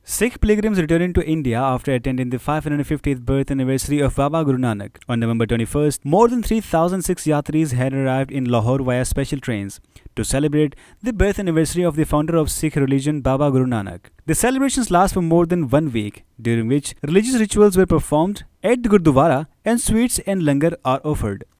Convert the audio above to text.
Sikh pilgrims returning to India after attending the 550th birth anniversary of Baba Guru Nanak. On November 21st, more than 3,000 Sikh Yatris had arrived in Lahore via special trains to celebrate the birth anniversary of the founder of Sikh religion, Baba Guru Nanak. The celebrations last for more than 1 week, during which religious rituals were performed at the Gurdwara and sweets and langar are offered.